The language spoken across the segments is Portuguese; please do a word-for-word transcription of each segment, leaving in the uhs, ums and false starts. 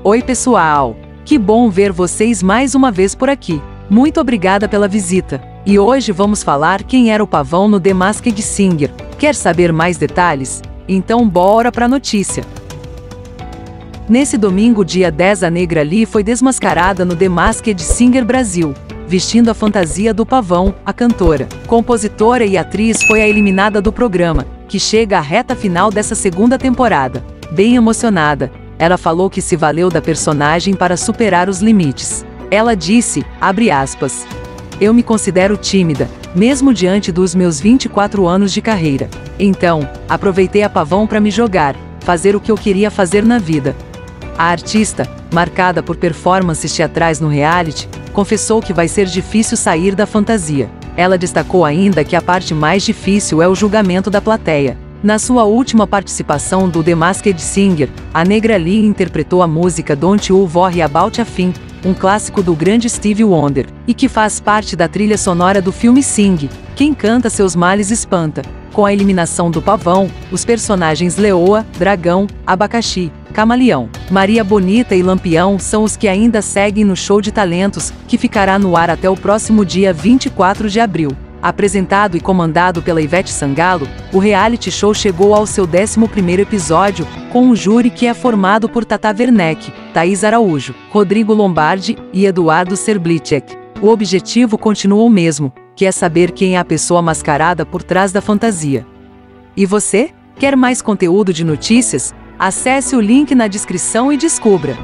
Oi pessoal! Que bom ver vocês mais uma vez por aqui. Muito obrigada pela visita. E hoje vamos falar quem era o Pavão no The Masked Singer. Quer saber mais detalhes? Então bora pra notícia. Nesse domingo, dia dez, a Negra Lee foi desmascarada no The Masked Singer Brasil, vestindo a fantasia do Pavão. A cantora, compositora e atriz foi a eliminada do programa, que chega à reta final dessa segunda temporada. Bem emocionada, ela falou que se valeu da personagem para superar os limites. Ela disse, abre aspas, eu me considero tímida, mesmo diante dos meus vinte e quatro anos de carreira. Então, aproveitei a Pavão para me jogar, fazer o que eu queria fazer na vida. A artista, marcada por performances teatrais no reality, confessou que vai ser difícil sair da fantasia. Ela destacou ainda que a parte mais difícil é o julgamento da plateia. Na sua última participação do The Masked Singer, a Negra Lee interpretou a música Don't You Worry About a Thing, um clássico do grande Stevie Wonder, e que faz parte da trilha sonora do filme Sing, Quem Canta Seus Males Espanta. Com a eliminação do Pavão, os personagens Leoa, Dragão, Abacaxi, Camaleão, Maria Bonita e Lampião são os que ainda seguem no show de talentos, que ficará no ar até o próximo dia vinte e quatro de abril. Apresentado e comandado pela Ivete Sangalo, o reality show chegou ao seu décimo primeiro episódio, com um júri que é formado por Tata Werneck, Thaís Araújo, Rodrigo Lombardi e Eduardo Serblicek. O objetivo continua o mesmo, que é saber quem é a pessoa mascarada por trás da fantasia. E você? Quer mais conteúdo de notícias? Acesse o link na descrição e descubra!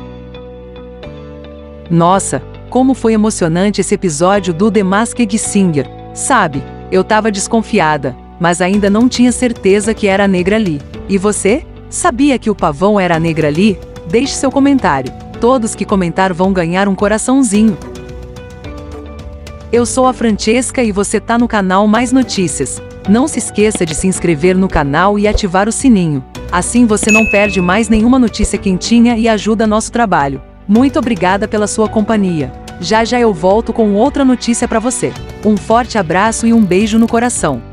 Nossa, como foi emocionante esse episódio do The Masked Singer! Sabe, eu tava desconfiada, mas ainda não tinha certeza que era a Negra Lee. E você? Sabia que o Pavão era a Negra Lee? Deixe seu comentário. Todos que comentar vão ganhar um coraçãozinho. Eu sou a Francesca e você tá no canal Mais Notícias. Não se esqueça de se inscrever no canal e ativar o sininho. Assim você não perde mais nenhuma notícia quentinha e ajuda nosso trabalho. Muito obrigada pela sua companhia. Já já eu volto com outra notícia para você. Um forte abraço e um beijo no coração.